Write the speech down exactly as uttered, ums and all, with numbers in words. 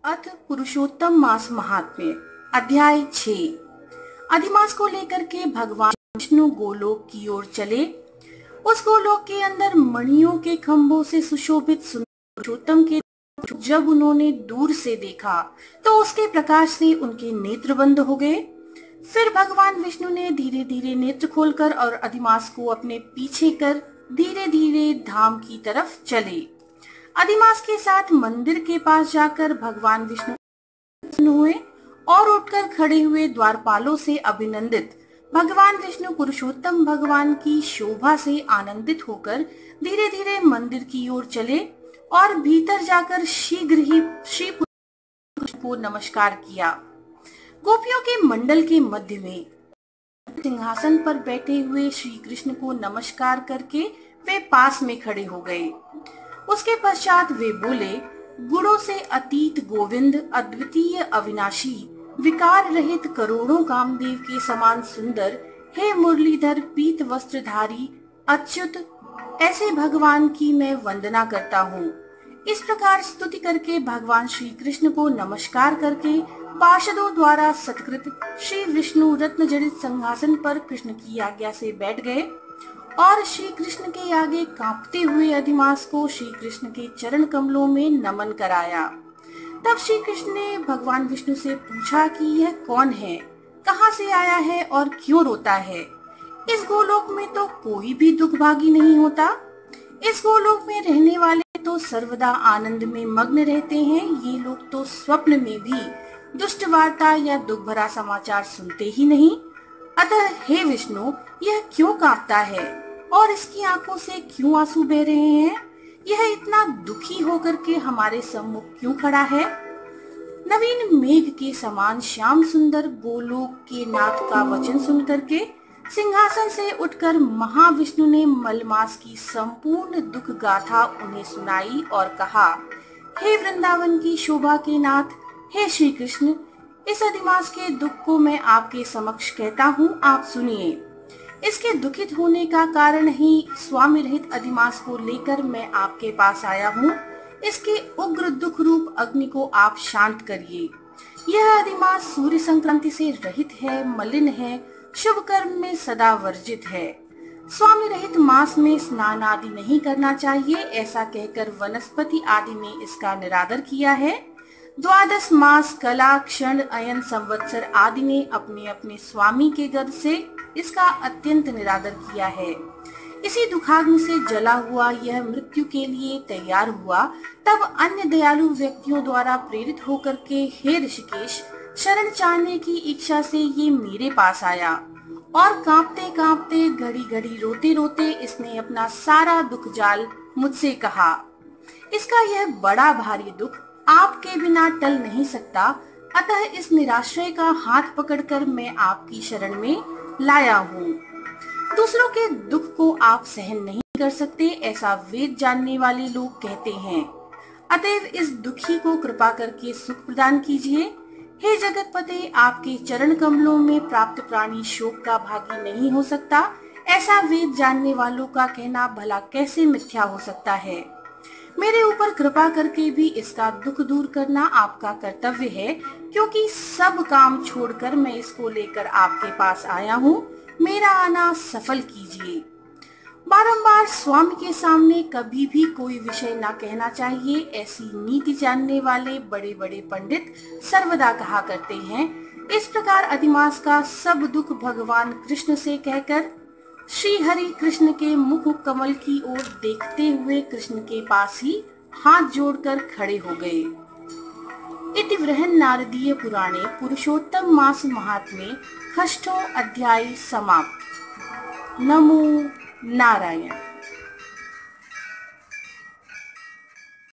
अथ पुरुषोत्तम मास महात्म्य अध्याय छह। अधिमास को लेकर के भगवान विष्णु गोलोक की ओर चले। उस गोलोक के अंदर मणियों के खंभों से सुशोभित सुंदर पुरुषोत्तम के जब उन्होंने दूर से देखा तो उसके प्रकाश से उनके नेत्र बंद हो गए। फिर भगवान विष्णु ने धीरे धीरे नेत्र खोलकर और अधिमास को अपने पीछे कर धीरे धीरे धाम की तरफ चले। अधिमास के साथ मंदिर के पास जाकर भगवान विष्णु हुए और उठकर खड़े हुए द्वारपालों से अभिनंदित भगवान विष्णु पुरुषोत्तम भगवान की शोभा से आनंदित होकर धीरे धीरे मंदिर की ओर चले और भीतर जाकर शीघ्र ही श्री को नमस्कार किया। गोपियों के मंडल के मध्य में सिंहासन पर बैठे हुए श्री कृष्ण को नमस्कार करके वे पास में खड़े हो गए। उसके पश्चात वे बोले, गुणों से अतीत गोविंद, अद्वितीय अविनाशी, विकार रहित करोड़ों कामदेव के समान सुंदर, हे मुरलीधर पीत वस्त्रधारी अच्युत, ऐसे भगवान की मैं वंदना करता हूँ। इस प्रकार स्तुति करके भगवान श्री कृष्ण को नमस्कार करके पार्षदों द्वारा सत्कृत श्री विष्णु रत्न जड़ित सिंहासन पर कृष्ण की आज्ञा से बैठ गए और श्री कृष्ण के आगे कांपते हुए अधिमास को श्री कृष्ण के चरण कमलों में नमन कराया। तब श्री कृष्ण ने भगवान विष्णु से पूछा कि यह कौन है, कहाँ से आया है और क्यों रोता है। इस गोलोक में तो कोई भी दुखभागी नहीं होता। इस गोलोक में रहने वाले तो सर्वदा आनंद में मग्न रहते हैं। ये लोग तो स्वप्न में भी दुष्ट वार्ता या दुख भरा समाचार सुनते ही नहीं। अतः हे विष्णु, यह क्यों कांपता है और इसकी आंखों से क्यों आंसू बह रहे हैं? यह इतना दुखी होकर के हमारे सम्मुख क्यों खड़ा है? नवीन मेघ के समान श्याम सुंदर गोलोक के नाथ का वचन सुन करके सिंहासन से उठकर महाविष्णु ने मलमास की संपूर्ण दुख गाथा उन्हें सुनाई और कहा, हे वृंदावन की शोभा के नाथ, हे श्री कृष्ण, इस अधिमास के दुख को मैं आपके समक्ष कहता हूँ, आप सुनिए। इसके दुखित होने का कारण ही स्वामी रहित अधिमास को लेकर मैं आपके पास आया हूँ। इसके उग्र दुख रूप अग्नि को आप शांत करिए। यह अधिमास सूर्य संक्रांति से रहित है, मलिन है, शुभ कर्म में सदा वर्जित है। स्वामी रहित मास में स्नान आदि नहीं करना चाहिए, ऐसा कहकर वनस्पति आदि ने इसका निरादर किया है। द्वादश मास, कला, क्षण, अयन, संवत्सर आदि ने अपने अपने स्वामी के गर्भ से इसका अत्यंत निरादर किया है। इसी दुखाग्नि से जला हुआ यह मृत्यु के लिए तैयार हुआ। तब अन्य दयालु व्यक्तियों द्वारा प्रेरित होकर के हे ऋषिकेश, शरण चाहने की इच्छा से ये मेरे पास आया और कांपते कांपते घड़ी घड़ी रोते रोते इसने अपना सारा दुख जाल मुझसे कहा। इसका यह बड़ा भारी दुख आपके बिना टल नहीं सकता। अतः इस निराश्रय का हाथ पकड़कर मैं आपकी शरण में लाया हूँ। दूसरों के दुख को आप सहन नहीं कर सकते, ऐसा वेद जानने वाले लोग कहते हैं। अतएव इस दुखी को कृपा करके सुख प्रदान कीजिए। हे जगतपते, आपके चरण कमलों में प्राप्त प्राणी शोक का भागी नहीं हो सकता। ऐसा वेद जानने वालों का कहना भला कैसे मिथ्या हो सकता है। मेरे ऊपर कृपा करके भी इसका दुख दूर करना आपका कर्तव्य है, क्योंकि सब काम छोड़कर मैं इसको लेकर आपके पास आया हूँ। मेरा आना सफल कीजिए। बारंबार स्वामी के सामने कभी भी कोई विषय ना कहना चाहिए, ऐसी नीति जानने वाले बड़े बड़े पंडित सर्वदा कहा करते हैं। इस प्रकार अधिमास का सब दुख भगवान कृष्ण से कहकर श्री हरि कृष्ण के मुख कमल की ओर देखते हुए कृष्ण के पास ही हाथ जोड़कर खड़े हो गए। इति बृहन् नारदीय पुराणे पुरुषोत्तम मास महात्म्ये षष्ठो अध्याय समाप्त। नमो नारायण।